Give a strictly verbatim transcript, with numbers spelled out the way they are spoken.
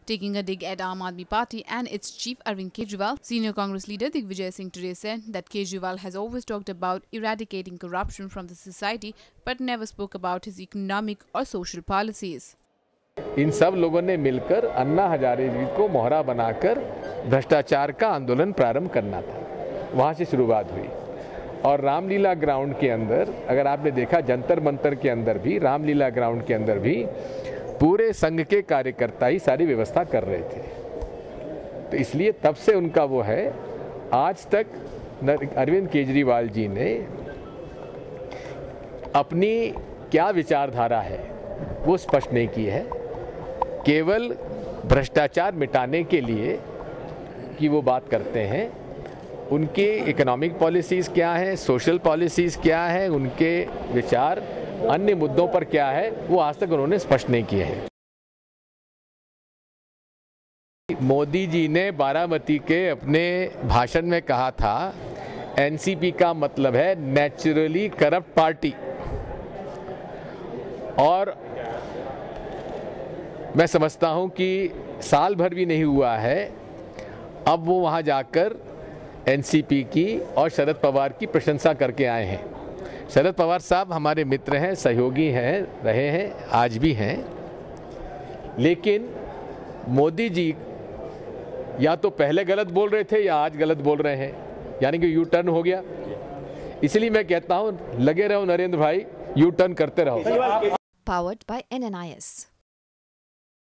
Taking a dig at Aam Aadmi Party and its chief Arvind Kejriwal, senior Congress leader Digvijay Singh today said that Kejriwal has always talked about eradicating corruption from the society but never spoke about his economic or social policies. इन सब लोगों ने मिलकर अन्ना हजारे जी को मोहरा बनाकर भ्रष्टाचार का आंदोलन प्रारंभ करना था। वहाँ से शुरुआत हुई और रामलीला ग्राउंड के अंदर अगर आपने देखा, जंतर मंतर के अंदर भी, रामलीला ग्राउंड के अंदर भी पूरे संघ के कार्यकर्ता ही सारी व्यवस्था कर रहे थे। तो इसलिए तब से उनका वो है। आज तक अरविंद केजरीवाल जी ने अपनी क्या विचारधारा है वो स्पष्ट नहीं की है। केवल भ्रष्टाचार मिटाने के लिए की वो बात करते हैं। उनके इकोनॉमिक पॉलिसीज़ क्या हैं, सोशल पॉलिसीज़ क्या है, उनके विचार अन्य मुद्दों पर क्या है, वो आज तक उन्होंने स्पष्ट नहीं किए हैं। मोदी जी ने बारामती के अपने भाषण में कहा था, एनसीपी का मतलब है नेचुरली करप्ट पार्टी, और मैं समझता हूं कि साल भर भी नहीं हुआ है, अब वो वहां जाकर एनसीपी की और शरद पवार की प्रशंसा करके आए हैं। शरद पवार साहब हमारे मित्र हैं, सहयोगी हैं, रहे हैं, आज भी हैं, लेकिन मोदी जी या तो पहले गलत बोल रहे थे या आज गलत बोल रहे हैं, यानी कि यू टर्न हो गया। इसलिए मैं कहता हूं, लगे रहो नरेंद्र भाई, यू टर्न करते रहो। Powered by N N I S.